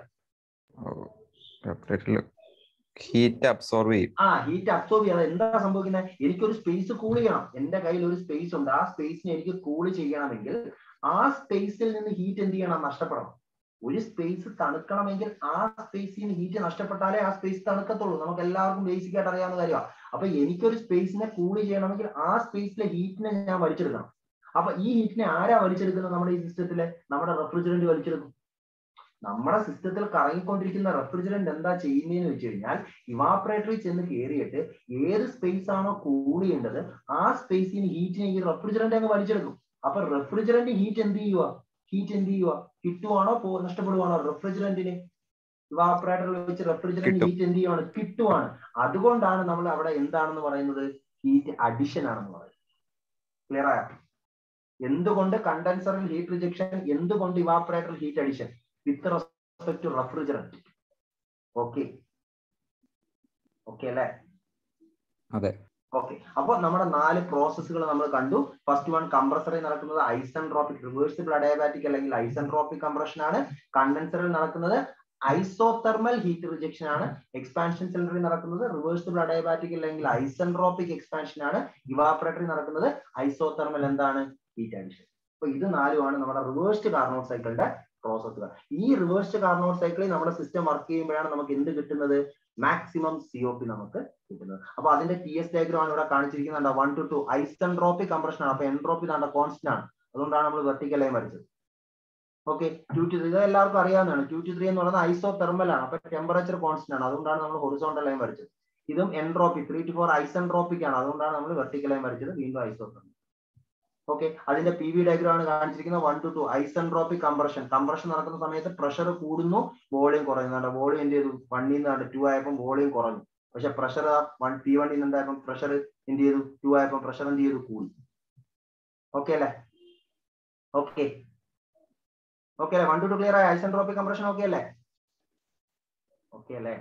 ഹീറ്റ് അബ്സോർബ് ചെയ്യും. ഹീറ്റ് അബ്സോർബ് ചെയ്യാതെ എന്താ സംഭവിക്കുന്നത്? എനിക്കൊരു സ്പേസ് കൂൾ ചെയ്യണം. എന്റെ കയ്യിൽ ഒരു സ്പേസ് ഉണ്ട്, ആ സ്പേസിനെ എനിക്ക് കൂൾ ചെയ്യണമെങ്കിൽ ആ സ്പേസിൽ നിന്ന് ഹീറ്റ് എന്ത് ചെയ്യണം? നഷ്ടപ്പെടണം. ഒരു സ്പേസ് തണുക്കണമെങ്കിൽ ആ സ്പേസിൽ നിന്ന് ഹീറ്റ് നഷ്ടപ്പെട്ടാലേ ആ സ്പേസ് തണുക്കത്തുള്ളൂ. നമുക്ക് എല്ലാവർക്കും ബേസിക് ആയിട്ട് അറിയാവുന്ന കാര്യമാണ്. അപ്പൊ എനിക്കൊരു സ്പേസിനെ കൂൾ ചെയ്യണമെങ്കിൽ ആ സ്പേസിലെ ഹീറ്റിനെ ഞാൻ വലിച്ചെടുക്കണം. അപ്പൊ ഈ ഹീറ്റിനെ ആരാ വലിച്ചെടുക്കുന്നത്? നമ്മുടെ ഈ സിസ്റ്റത്തില് നമ്മുടെ റെഫ്രിജറന്റ് വലിച്ചെടുക്കും. നമ്മുടെ സിസ്റ്റത്തിൽ കറങ്ങിക്കൊണ്ടിരിക്കുന്ന റെഫ്രിജറന്റ് എന്താ ചെയ്യുന്നതെന്ന് വെച്ച് കഴിഞ്ഞാൽ ഇവാപ്പറേറ്ററിൽ ചെന്ന് കയറിയിട്ട് ഏത് സ്പേസ് ആണോ കൂൾ ചെയ്യേണ്ടത് ആ സ്പേസിന് ഹീറ്റിനെ ഈ റെഫ്രിജറന്റ് അങ്ങ് വലിച്ചെടുക്കും. അപ്പൊ റെഫ്രിജറന്റ് ഹീറ്റ് എന്ത് ചെയ്യുക? കിട്ടുവാണോ നഷ്ടപ്പെടുവാണോ? റെഫ്രിജറന്റിന് ഇവാപ്പറേറ്ററിൽ വെച്ച് റെഫ്രിജറന്റ് ഹീറ്റ് എന്ത് ചെയ്യുവാണ്? കിട്ടുവാണ്. അതുകൊണ്ടാണ് നമ്മൾ അവിടെ എന്താണെന്ന് പറയുന്നത്? ഹീറ്റ് അഡിഷൻ ആണെന്ന് പറയുന്നത്. ക്ലിയർ ആയോ? എന്തുകൊണ്ട് കണ്ടൻസറിൽ ഹീറ്റ് റിജക്ഷൻ, എന്തുകൊണ്ട് ഇവാപ്പറേറ്ററിൽ heat addition? With respect to refrigerant. Okay അല്ലേ? അതെ. ഓക്കെ, അപ്പൊ നമ്മുടെ 4 പ്രോസസ്സുകൾ നമ്മൾ കണ്ടു. ഫസ്റ്റ് വൺ കംപ്രസറിൽ നടക്കുന്നത് ഐസെൻട്രോപിക് റിവേഴ്സിബിൾ അഡിയാബാറ്റിക് അല്ലെങ്കിൽ ഐസെൻട്രോപിക് കംപ്രഷൻ ആണ്. കണ്ടൻസറിൽ നടക്കുന്നത് ഐസോതെർമൽ ഹീറ്റ് റിജക്ഷൻ ആണ്. എക്സ്പാൻഷൻ സിലിണ്ടറിൽ നടക്കുന്നത് റിവേഴ്സിബിൾ അഡിയാബാറ്റിക് അല്ലെങ്കിൽ ഐസെൻട്രോപിക് എക്സ്പാൻഷൻ ആണ്. ഇവാപറേറ്ററിൽ നടക്കുന്നത് ഐസോതെർമൽ എന്താണ് ഹീറ്റ് അഡിഷൻ. അപ്പൊ ഇത് 4ആണ് നമ്മുടെ റിവേഴ്സ്ഡ് കാർനോട്ട് സൈക്കിളിന്റെ പ്രോസസ്സുകൾ. ഈ റിവേഴ്സ്ഡ് കാർനോട്ട് സൈക്കിളിൽ നമ്മുടെ സിസ്റ്റം വർക്ക് ചെയ്യുമ്പോഴാണ് നമുക്ക് എന്ത് കിട്ടുന്നത്? മാക്സിമം COP നമുക്ക് കിട്ടുന്നത്. അപ്പൊ അതിന്റെ TS ഡയഗ്രം ആണ് ഇവിടെ കാണിച്ചിരിക്കുന്നത്. 1 to 2 ഐസെൻട്രോപിക് കംപ്രഷൻ ആണ്. അപ്പൊ എൻട്രോപ്പി കോൺസ്റ്റന്റ് ആണ്. അതുകൊണ്ടാണ് നമ്മൾ വെർട്ടിക്കൽ ലൈൻ വരച്ചത്. ഓക്കെ, 2 to 3 ഇത് എല്ലാവർക്കും അറിയാവുന്നതാണ്. 2 to 3 എന്ന് പറയുന്നത് ഐസോതെർമൽ ആണ്. അപ്പൊ ടെമ്പറേച്ചർ കോൺസ്റ്റന്റ് ആണ്. അതുകൊണ്ടാണ് നമ്മൾ ഹൊറിസോണ്ടൽ ലൈൻ വരച്ചത്. ഇതും എൻട്രോപ്പി 3 to 4 ഐസെൻട്രോപിക് ആണ്. അതുകൊണ്ടാണ് നമ്മൾ വെർട്ടിക്കൽ ലൈൻ വരച്ചത്. വീണ്ടും ഐസോതെർമൽ. ഓക്കെ, അതിന്റെ PV ഡയഗ്രം ആണ് കാണിച്ചിരിക്കുന്നത്. 1 to 2 ഐസെൻട്രോപിക് കംപ്രഷൻ. കംപ്രഷൻ നടക്കുന്ന സമയത്ത് പ്രഷർ കൂടുന്നു, വോളിയം കുറയുന്നു. വോളിയം എന്ത് ചെയ്തു? 1 നിന്ന് 2 ആയപ്പോൾ വോളിയം കുറഞ്ഞു. പക്ഷെ പ്രഷർ P1 എന്തായപ്പോൾ പ്രഷർ എന്ത് ചെയ്തു? 2 ആയപ്പോൾ പ്രഷർ എന്ത് ചെയ്തു? കൂടി. ഓക്കെ അല്ലേ? ഓക്കെ ഓക്കെ അല്ലേ? 1 to 2 ക്ലിയർ ആയ? ഐസെൻട്രോപിക് കംപ്രഷൻ ഓക്കെ അല്ലേ? ഓക്കെ അല്ലേ?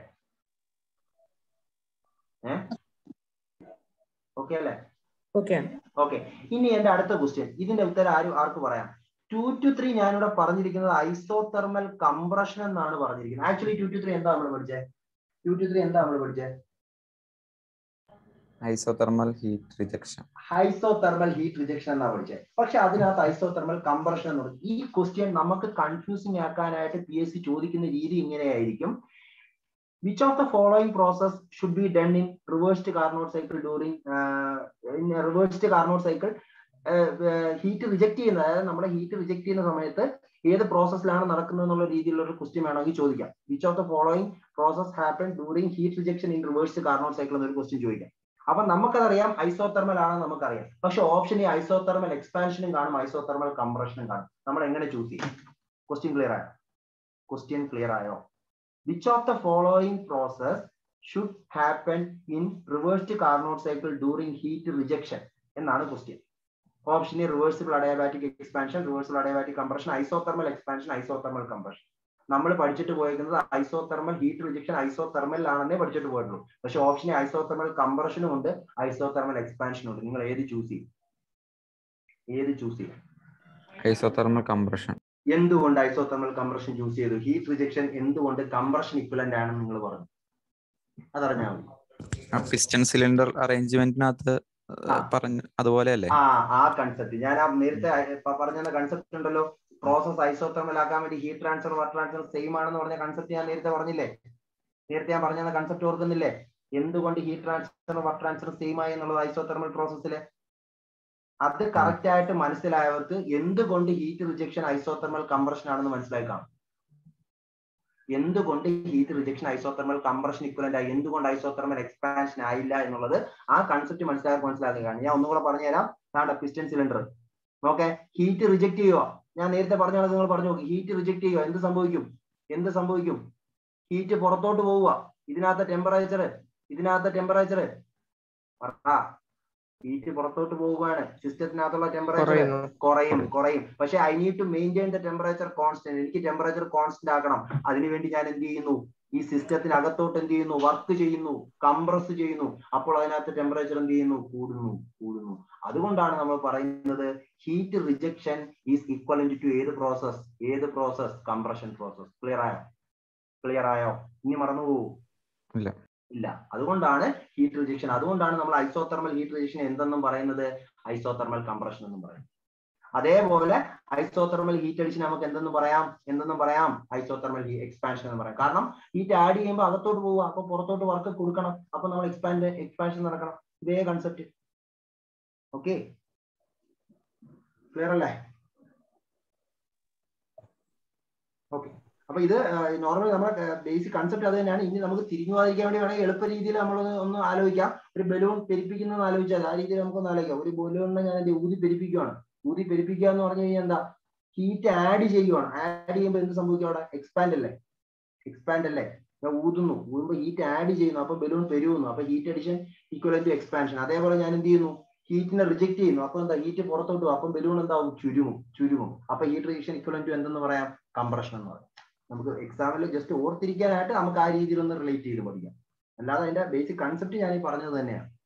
ഓക്കെ അല്ലേ? ഓക്കെ, ഇനി എന്റെ അടുത്ത ക്വസ്റ്റ്യൻ. ഇതിന്റെ ഉത്തരം ആർക്ക് പറയാം? 2 to 3 ഞാനിവിടെ പറഞ്ഞിരിക്കുന്നത് ഐസോതെർമൽ കംപ്രഷൻ എന്നാണ് പറഞ്ഞിരിക്കുന്നത്. ആക്ച്വലി 2 to 3 എന്താ നമ്മൾ പഠിച്ചത്? 2 to 3 എന്താ നമ്മൾ പഠിച്ചത്? Isothermal heat rejection. Isothermal heat rejection എന്നാ പഠിച്ചത്. പക്ഷെ അതിനകത്ത് ഐസോതെർമൽ കംപ്രഷൻ എന്ന് പറയും. ഈ ക്വസ്റ്റ്യൻ നമുക്ക് കൺഫ്യൂസിംഗ് ആക്കാനായിട്ട് PSC ചോദിക്കുന്ന രീതി ഇങ്ങനെയായിരിക്കും. Which of the following process should be done in reversed Carnot cycle during in reversed Carnot cycle heat reject ചെയ്യുന്ന, അതായത് നമ്മുടെ ഹീറ്റ് റിജക്ട് ചെയ്യുന്ന സമയത്ത് ഏത് പ്രോസസ്സിലാണ് നടക്കുന്നത് എന്നുള്ള രീതിയിലുള്ള ഒരു ക്വസ്റ്റ്യൻ വേണമെങ്കിൽ ചോദിക്കാം. Which of the following process happened during heat rejection in reversed Carnot cycle എന്നൊരു ക്വസ്റ്റ്യൻ ചോദിക്കാം. അപ്പൊ നമുക്കതറിയാം ഐസോതെർമൽ ആണെന്ന് നമുക്കറിയാം. പക്ഷെ ഓപ്ഷൻ ഈ ഐസോതെർമൽ എക്സ്പാൻഷനും കാണും, ഐസോതെർമൽ കംപ്രഷനും കാണും. നമ്മൾ എങ്ങനെ ചൂസ് ചെയ്യും? ക്വസ്റ്റ്യൻ ക്ലിയർ ആയോ? ക്വസ്റ്റ്യൻ ക്ലിയർ ആയോ? Which of the following process should happen in reversed Carnot cycle during heat rejection എന്നാണ് question. Option A reversible adiabatic expansion, reversible adiabatic compression, isothermal expansion, isothermal compression. നമ്മൾ പഠിച്ചിട്ട് പോയിരിക്കുന്നത് isothermal heat rejection isothermal ആണെന്നേ പഠിച്ചിട്ട് പോയിട്ടുള്ളൂ. പക്ഷെ option A isothermal കംപ്രഷനും ഉണ്ട്, isothermal എക്സ്പാൻഷനും ഉണ്ട്. നിങ്ങൾ ഏത് ചൂസ് ചെയ്യും? ഏത് ചൂസ് ചെയ്യും? Isothermal compression. എന്തുകൊണ്ട് ഐസോതെർമൽ കംപ്രഷൻ ചൂസ് ചെയ്തു? ഹീറ്റ് റിജക്ഷൻ എന്തുകൊണ്ട് കംപ്രഷൻ ഇക്വലന്റ് ആണെന്ന് നിങ്ങൾ പറഞ്ഞു. അതറിഞ്ഞാൽ മതി. പിസ്റ്റൺ സിലിണ്ടർ അറേഞ്ച്മെന്റിനകത്ത് പറഞ്ഞു അതുപോലെയല്ലേ? ആ കൺസെപ്റ്റ് ഞാൻ നേരത്തെ പറഞ്ഞ കൺസെപ്റ്റ് ഉണ്ടല്ലോ. പ്രോസസ് ഐസോതെർമൽ ആക്കാൻ വേണ്ടി heat transfer work transfer same ആണെന്ന് പറഞ്ഞ കൺസെപ്റ്റ് ഞാൻ നേരത്തെ പറഞ്ഞില്ലേ? നേരത്തെ ഞാൻ പറഞ്ഞ കൺസെപ്റ്റ് ഓർക്കുന്നില്ലേ? എന്തുകൊണ്ട് heat transfer work transfer same ആയി എന്നുള്ളത് ഐസോതെർമൽ പ്രോസസ്സിലെ അത് കറക്റ്റ് ആയിട്ട് മനസ്സിലായവർക്ക് എന്തുകൊണ്ട് ഹീറ്റ് റിജക്ഷൻ ഐസോതെർമൽ കംപ്രഷൻ ആണെന്ന് മനസ്സിലാക്കാം. എന്തുകൊണ്ട് heat rejection isothermal compression equivalent ആയി, എന്തുകൊണ്ട് ഐസോതെർമൽ എക്സ്പാൻഷൻ ആയില്ല എന്നുള്ളത് ആ കൺസെപ്റ്റ് മനസ്സിലാക്കുകയാണ്. ഞാൻ ഒന്നുകൂടെ പറഞ്ഞുതരാം. നമ്മുടെ piston cylinder okay, heat reject ചെയ്യുക. ഞാൻ നേരത്തെ പറഞ്ഞാൽ നിങ്ങൾ പറഞ്ഞു നോക്കി. ഹീറ്റ് റിജക്ട് ചെയ്യുക, എന്ത് സംഭവിക്കും? എന്ത് സംഭവിക്കും? ഹീറ്റ് പുറത്തോട്ട് പോവുക. ഇതിനകത്ത് ടെമ്പറേച്ചർ ഹീറ്റ് പുറത്തോട്ട് പോവുകയാണ്. സിസ്റ്റത്തിനകത്തുള്ള ടെമ്പറേച്ചർ കുറയും. പക്ഷെ I need to maintain the temperature constant. എനിക്ക് ടെമ്പറേച്ചർ കോൺസ്റ്റന്റ് ആക്കണം. അതിനുവേണ്ടി ഞാൻ എന്ത് ചെയ്യുന്നു? ഈ സിസ്റ്റത്തിനകത്തോട്ട് എന്ത് ചെയ്യുന്നു? വർക്ക് ചെയ്യുന്നു, കംപ്രസ് ചെയ്യുന്നു. അപ്പോൾ അതിനകത്ത് ടെമ്പറേച്ചർ എന്ത് ചെയ്യുന്നു? കൂടുന്നു. അതുകൊണ്ടാണ് നമ്മൾ പറയുന്നത് heat rejection is equivalent to ഏത് പ്രോസസ്? Compression process. ക്ലിയർ ആയോ? ഇനി മറന്നു പോകൂ? ഇല്ല. അതുകൊണ്ടാണ് ഹീറ്റ് റിജക്ഷൻ, അതുകൊണ്ടാണ് നമ്മൾ ഐസോതെർമൽ ഹീറ്റ് റിജക്ഷൻ എന്തെന്നും പറയുന്നത്? ഐസോതെർമൽ കംപ്രഷൻ എന്നും പറയുന്നത്. അതേപോലെ ഐസോതെർമൽ ഹീറ്റ് അഡിഷൻ നമുക്ക് എന്തെന്നും പറയാം? ഐസോതെർമൽ എക്സ്പാൻഷൻ എന്ന് പറയാം. കാരണം ഹീറ്റ് ആഡ് ചെയ്യുമ്പോൾ അകത്തോട്ട് പോവുക, അപ്പൊ പുറത്തോട്ട് വർക്ക് കൊടുക്കണം. അപ്പൊ നമ്മൾ എക്സ്പാൻഷൻ നടക്കണം. ഇതേ കൺസെപ്റ്റ്. ഓക്കെ, ക്ലിയർ അല്ലേ? ഓക്കെ, അപ്പൊ ഇത് നോർമൽ നമ്മുടെ ബേസിക് കൺസെപ്റ്റ് അത് തന്നെയാണ്. ഇനി നമുക്ക് തിരിഞ്ഞു പോകാതിരിക്കാൻ വേണ്ടി വേണമെങ്കിൽ എളുപ്പ രീതിയിൽ നമ്മൾ ഒന്ന് ആലോചിക്കാം. ഒരു ബലൂൺ പെരിപ്പിക്കുന്നത് ആലോചിച്ചാൽ ആ രീതിയിൽ നമുക്കൊന്ന് ആലോചിക്കാം. ഒരു ബലൂണിനെ ഞാൻ ഊതി പെരിപ്പിക്കുകയാണ്. ഊതി പെരിപ്പിക്കുക എന്ന് പറഞ്ഞു കഴിഞ്ഞാൽ എന്താ? ഹീറ്റ് ആഡ് ചെയ്യുവാണ്. ആഡ് ചെയ്യുമ്പോൾ എന്ത് സംഭവിക്കും? അവിടെ എക്സ്പാൻഡ് അല്ലേ? ഞാൻ ഊതുമ്പോൾ ഹീറ്റ് ആഡ് ചെയ്യുന്നു. അപ്പൊ ബലൂൺ പെരുകുന്നു. അപ്പൊ heat addition equivalent to expansion. അതേപോലെ ഞാൻ എന്ത് ചെയ്യുന്നു? ഹീറ്റിനെ റിജക്ട് ചെയ്യുന്നു. അപ്പൊ എന്താ? ഹീറ്റ് പുറത്തോട്ട് പോകും. അപ്പം ബലൂൺ എന്താവും? ചുരുങ്ങും. അപ്പൊ ഹീറ്റ് റിജക്ഷൻ ഈക്വലന്റ് ടു എന്തെന്ന് പറയാം? കംപ്രഷൻ എന്ന് പറയാം. നമുക്ക് എക്സാമിൽ ജസ്റ്റ് ഓർത്തിരിക്കാനായിട്ട് നമുക്ക് ആ രീതിയിൽ ഒന്ന് റിലേറ്റ് ചെയ്ത് പഠിക്കാം. അല്ലാതെ അതിന്റെ ബേസിക് കൺസെപ്റ്റ് ഞാൻ ഈ പറഞ്ഞത് തന്നെയാണ്.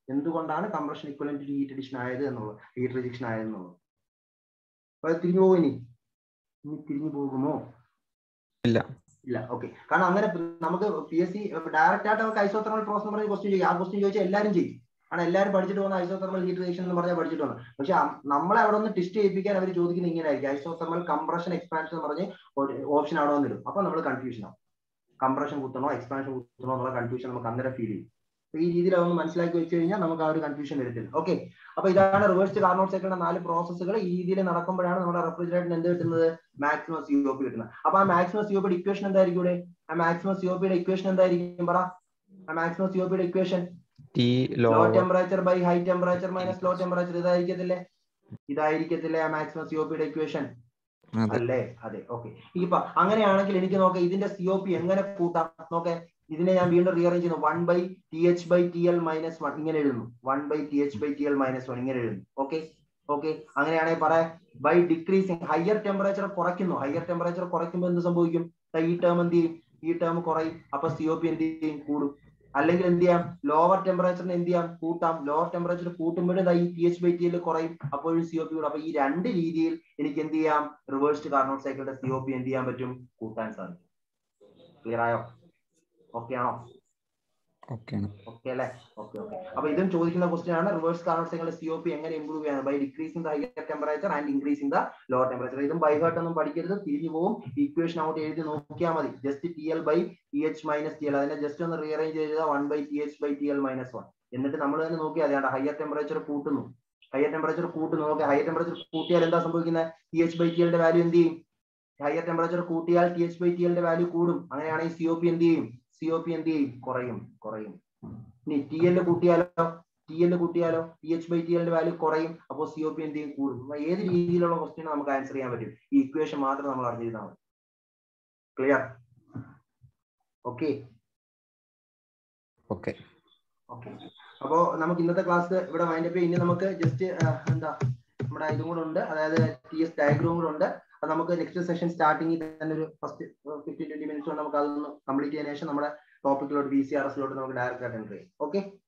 എന്തുകൊണ്ടാണ് compression equivalent to heat addition ആയത് എന്നുള്ളത്, ഹീറ്റ് റിജക്ഷൻ ആയതെന്നുള്ളത്. അപ്പൊ അത് തിരിഞ്ഞു പോകും. ഇനി തിരിഞ്ഞു പോകുമോ? ഇല്ല. ഇല്ല. ഓക്കെ. കാരണം അങ്ങനെ നമുക്ക് PSC ഡയറക്റ്റ് ആയിട്ട് നമുക്ക് ഐസോതെർമൽ പ്രോസസ് പറഞ്ഞ ക്വസ്റ്റ്യൻ ചെയ്യും. ആ ക്വസ്റ്റ്യൻ ചോദിച്ചാൽ എല്ലാവരും ചെയ്യും. കാരണം എല്ലാവരും പഠിച്ചിട്ട് പോകുന്ന ഐസോതെർമൽ ഹീറ്റ് റിജക്ഷൻ എന്ന് പറഞ്ഞാൽ പഠിച്ചിട്ട് വന്നു. പക്ഷെ നമ്മളെ അവിടെ ഒന്ന് ടെസ്റ്റ് ചെയ്യിപ്പിക്കാൻ അവർ ചോദിക്കുന്നത് ഇങ്ങനെ ആയിരിക്കും, ഐസോതെർമൽ കംപ്രഷൻ എക്സ്പാൻഷൻ എന്ന് പറഞ്ഞ് ഓപ്ഷൻ അവിടെ വന്നിടും. അപ്പൊ നമ്മൾ കൺഫ്യൂഷൻ ആവും, കംപ്രഷൻ കുത്തണോ എക്സ്പാൻഷൻ കുത്തണോ എന്നുള്ള കൺഫ്യൂഷൻ നമുക്ക് അന്നേരം ഫീൽ ചെയ്യും. ഈ രീതിയിൽ അതൊന്ന് മനസ്സിലാക്കി വെച്ച് കഴിഞ്ഞാൽ നമുക്ക് ആ ഒരു കൺഫ്യൂഷൻ വരത്തില്ല. ഓക്കെ. അപ്പൊ ഇതാണ് റിവേഴ്സ്ഡ് കാർനോട്ട് സൈക്കിളിന്റെ 4 പ്രോസസ്സുകൾ. ഈ രീതിയിൽ നടക്കുമ്പോഴാണ് നമ്മുടെ റെഫ്രിജറേറ്ററിന് എന്ത് കിട്ടുന്നത്, മാക്സിമം COP കിട്ടുന്നത്. അപ്പൊ ആ മാക്സിമം COPയുടെ ഇക്വേഷൻ എന്തായിരിക്കും ഇവിടെ? ആ മാക്സിമം COPയുടെ ഇക്വേഷൻ എന്തായിരിക്കും പറ? ആ മാക്സിമം COPയുടെ equation low temperature by high temperature minus low temperature. ഇതായിരിക്കത്തില്ലേ ആ മാക്സിമം COPയുടെ ഇക്വേഷൻ? അല്ലേ? അതെ. ഓക്കെ. ഇപ്പൊ അങ്ങനെയാണെങ്കിൽ എനിക്ക് നോക്കാം ഇതിന്റെ COP എങ്ങനെ കൂട്ടാം. നോക്കെ, ഇതിനെ ഞാൻ വീണ്ടും റീഅറേഞ്ച് ചെയ്യുന്നു. 1/TH/TL - 1 ഇങ്ങനെ എഴുതുന്നു. 1/TH/TL - 1 ഇങ്ങനെ എഴുതുന്നു. ഓക്കെ. ഓക്കെ. അങ്ങനെയാണെങ്കിൽ പറയാം ബൈ ഡിക്രീസിങ്, ഹയർ ടെമ്പറേച്ചർ കുറയ്ക്കുന്നു. ഹയർ ടെമ്പറേച്ചർ കുറയ്ക്കുമ്പോൾ എന്ത് സംഭവിക്കും? ഈ ടേം എന്ത് ചെയ്യും? ഈ ടേം കുറയും. അപ്പൊ COP എന്ത് ചെയ്യും? കൂടും. അല്ലെങ്കിൽ എന്ത് ചെയ്യാം? ലോവർ ടെമ്പറേച്ചറിന് എന്ത് ചെയ്യാം? കൂട്ടാം. ലോവർ ടെമ്പറേച്ചർ കൂട്ടുമ്പോഴും ഈ TH/TL കുറയും, അപ്പോഴും COP കൂടും. അപ്പൊ ഈ രണ്ട് രീതിയിൽ എനിക്ക് എന്ത് ചെയ്യാം? റിവേഴ്സ്ഡ് കാർനോട്ട് സൈക്കിളിന്റെ COP എന്ത് ചെയ്യാൻ പറ്റും? കൂട്ടാൻ സാധിക്കും. ക്ലിയർ ആയോ? ഓക്കെ ആണോ? ഓക്കെ അല്ലേ? ഓക്കെ. അപ്പൊ ഇതും ചോദിക്കുന്ന ക്വസ്റ്റ്യൻ ആണ്. റിവേഴ്സ് കാർനോട്ട് സൈക്കിളിന്റെ COP എങ്ങനെ ഇംപ്രൂവ് ചെയ്യാൻ? By decreasing the higher temperature and increasing the lower temperature. ഇതും ബൈ ഹാർട്ട് ഒന്നും പഠിക്കരുത്, തിരിഞ്ഞു പോകും. ഇക്വേഷൻ അങ്ങോട്ട് എഴുതി നോക്കിയാൽ മതി. ജസ്റ്റ് TL/TH - TL അതിനെ ജസ്റ്റ് ഒന്ന് റീഅറേഞ്ച് ചെയ്ത് 1/TH/TL - 1 എന്നിട്ട് നമ്മൾ തന്നെ നോക്കിയാൽ അതാണ് ഹയർ ടെമ്പറേച്ചർ കൂട്ടുന്നു. ഹയർ ടെമ്പറേച്ചർ കൂട്ടുന്നു. നോക്കുക, ഹയർ ടെമ്പറേച്ചർ കൂട്ടിയാൽ എന്താ സംഭവിക്കുന്നത്? TH/TLന്റെ വാല്യൂ എന്ത് ചെയ്യും? ഹയർ ടെമ്പറേച്ചർ കൂട്ടിയാൽ TH/TLന്റെ വാല്യൂ കൂടും. അങ്ങനെയാണെങ്കിൽ COP എന്ത് ചെയ്യും? കുറയും. ഇനി TL കൂട്ടിയാലോ? TH/TLന്റെ വാല്യൂ കുറയും. അപ്പോൾ COP എന്ത് ചെയ്യും? കൂടും. ഏത് രീതിയിലുള്ള ക്വസ്റ്റ്യൻ നമുക്ക് ആൻസർ ചെയ്യാൻ പറ്റും? ഈ ഇക്വേഷൻ മാത്രം നമ്മൾ അറിഞ്ഞിരുന്നാൽ മതി. ക്ലിയർ? ഓക്കെ. അപ്പോ നമുക്ക് ഇന്നത്തെ ക്ലാസ് ഇവിടെ വൈൻഡപ്പ് ചെയ്യാം. ഇനി നമുക്ക് ജസ്റ്റ് നമ്മുടെ ഇതും കൂടെ ഉണ്ട്, അതായത് TS ഡയഗ്രാം കൂടെ ഉണ്ട്. അത് നമുക്ക് നെക്സ്റ്റ് സെഷൻ സ്റ്റാർട്ടിങ്ങിൽ തന്നെ ഒരു ഫസ്റ്റ് 15-20 മിനിറ്റ്സ് കൊണ്ട് നമുക്ക് അതൊന്ന് കംപ്ലീറ്റ് ചെയ്തതിനു ശേഷം നമ്മുടെ ടോപ്പിക്കിലോട്ട് VCRS നമുക്ക് ഡയറക്റ്റ് അറ്റൻഡ് ചെയ്യാം. ഓക്കെ.